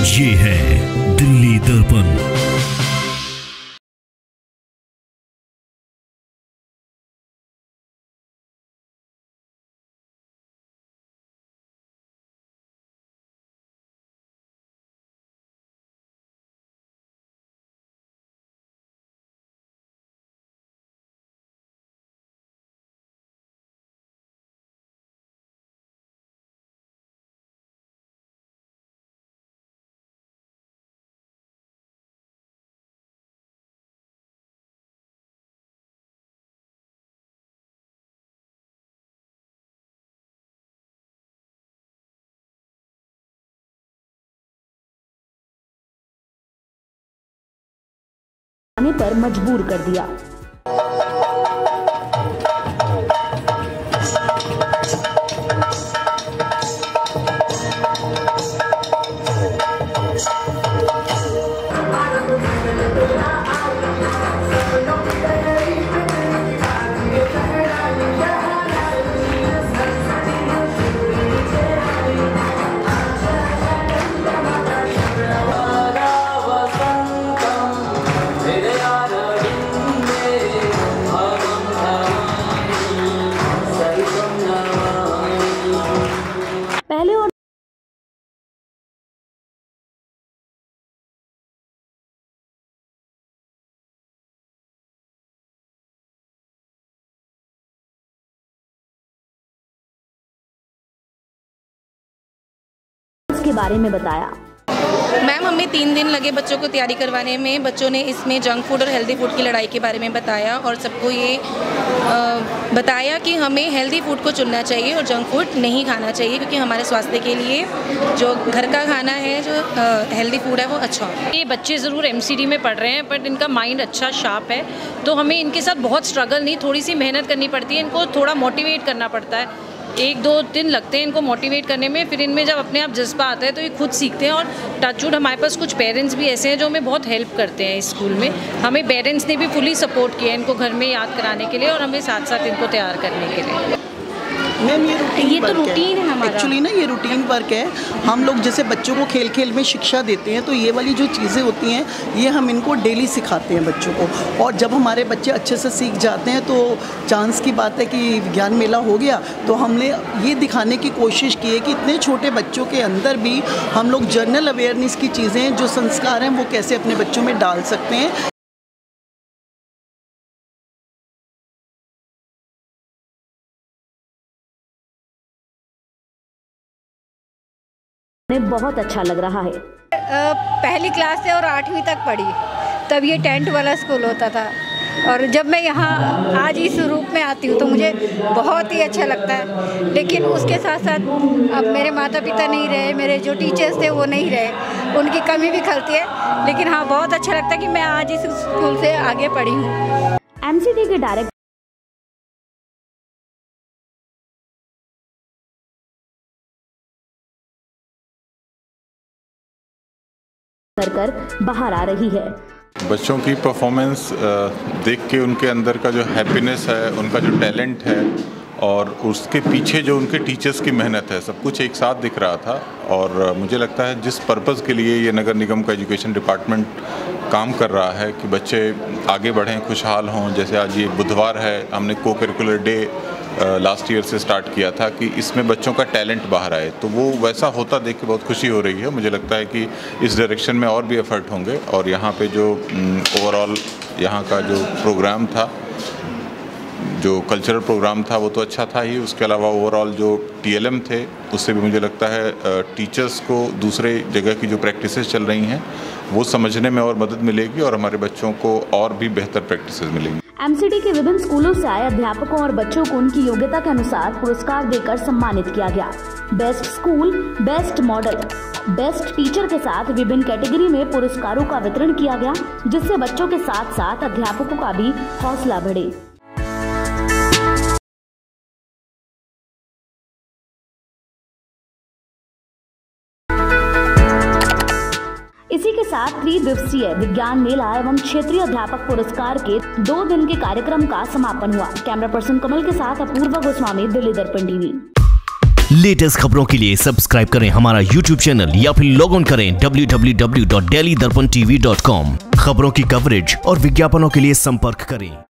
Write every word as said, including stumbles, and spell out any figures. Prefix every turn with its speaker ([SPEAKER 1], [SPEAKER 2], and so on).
[SPEAKER 1] ये है दिल्ली दर्पण।
[SPEAKER 2] आने पर मजबूर कर दिया। पहले और के बारे में बताया।
[SPEAKER 3] मैम, हमें तीन दिन लगे बच्चों को तैयारी करवाने में। बच्चों ने इसमें जंक फूड और हेल्दी फूड की लड़ाई के बारे में बताया और सबको ये आ, बताया कि हमें हेल्दी फूड को चुनना चाहिए और जंक फूड नहीं खाना चाहिए, क्योंकि हमारे स्वास्थ्य के लिए जो घर का खाना है, जो हेल्दी फूड है, वो अच्छा है।
[SPEAKER 4] ये बच्चे ज़रूर एमसीडी में पढ़ रहे हैं, बट इनका माइंड अच्छा शार्प है, तो हमें इनके साथ बहुत स्ट्रगल नहीं, थोड़ी सी मेहनत करनी पड़ती है। इनको थोड़ा मोटिवेट करना पड़ता है, एक दो दिन लगते हैं इनको मोटिवेट करने में। फिर इनमें जब अपने आप जज्बा आता है तो ये खुद सीखते हैं। और टचवुड हमारे पास कुछ पेरेंट्स भी ऐसे हैं जो हमें बहुत हेल्प करते हैं इस स्कूल में। हमें पेरेंट्स ने भी फुली सपोर्ट किया इनको घर में याद कराने के लिए और हमें साथ साथ इनको तैयार करने के लिए।
[SPEAKER 5] मैम, ये रूटीन
[SPEAKER 3] ये तो रूटीन है हमारा।
[SPEAKER 5] एक्चुअली ना ये रूटीन वर्क है। हम लोग जैसे बच्चों को खेल खेल में शिक्षा देते हैं, तो ये वाली जो चीज़ें होती हैं ये हम इनको डेली सिखाते हैं बच्चों को। और जब हमारे बच्चे अच्छे से सीख जाते हैं तो चांस की बात है कि विज्ञान मेला हो गया, तो हमने ये दिखाने की कोशिश की है कि इतने छोटे बच्चों के अंदर भी हम लोग जनरल अवेयरनेस की चीज़ें, जो संस्कार हैं, वो कैसे अपने बच्चों में डाल सकते हैं।
[SPEAKER 2] बहुत अच्छा लग रहा है।
[SPEAKER 6] पहली क्लास से और आठवीं तक पढ़ी, तब ये टेंट वाला स्कूल होता था। और जब मैं यहाँ आज इस रूप में आती हूँ तो मुझे बहुत ही अच्छा लगता है। लेकिन उसके साथ साथ अब मेरे माता पिता नहीं रहे, मेरे जो टीचर्स थे वो नहीं रहे, उनकी कमी भी खलती है। लेकिन हाँ, बहुत अच्छा लगता है कि मैं आज इस स्कूल से आगे पढ़ी हूँ।
[SPEAKER 2] एमसीडी के डायरेक्टर कर बाहर आ रही है।
[SPEAKER 7] बच्चों की परफॉर्मेंस देख के उनके अंदर का जो हैप्पीनेस है, उनका जो टैलेंट है और उसके पीछे जो उनके टीचर्स की मेहनत है, सब कुछ एक साथ दिख रहा था। और मुझे लगता है जिस पर्पज़ के लिए ये नगर निगम का एजुकेशन डिपार्टमेंट काम कर रहा है कि बच्चे आगे बढ़ें, खुशहाल हों। जैसे आज ये बुधवार है, हमने co-curricular day last year से स्टार्ट किया था कि इसमें बच्चों का टैलेंट बाहर आए, तो वो वैसा होता देख के बहुत खुशी हो रही है। मुझे लगता है कि इस डायरेक्शन में और भी एफर्ट होंगे। और यहाँ पे जो ओवरऑल यहाँ का जो प्रोग्राम था, जो कल्चरल प्रोग्राम था, वो तो अच्छा था ही। उसके अलावा ओवरऑल जो टीएलएम थे, उससे भी मुझे लगता है टीचर्स को दूसरे जगह की जो प्रैक्टिसेस चल रही हैं वो समझने में और मदद मिलेगी और हमारे बच्चों को और भी बेहतर प्रैक्टिसेस मिलेंगी।
[SPEAKER 2] एमसीडी के विभिन्न स्कूलों से आए अध्यापकों और बच्चों को उनकी योग्यता के अनुसार पुरस्कार देकर सम्मानित किया गया। Best school, best model, best teacher के साथ विभिन्न कैटेगरी में पुरस्कारों का वितरण किया गया, जिससे बच्चों के साथ साथ अध्यापकों का भी हौसला बढ़े। इसी के साथ त्रिदिवसीय विज्ञान मेला एवं क्षेत्रीय अध्यापक पुरस्कार के दो दिन के कार्यक्रम का समापन हुआ। कैमरा पर्सन कमल के साथ अपूर्वा गोस्वामी, दिल्ली दर्पण टीवी।
[SPEAKER 1] लेटेस्ट खबरों के लिए सब्सक्राइब करें हमारा यूट्यूब चैनल या फिर लॉग ऑन करें W W W dot daily Darpan TV dot com. खबरों की कवरेज और विज्ञापनों के लिए संपर्क करें।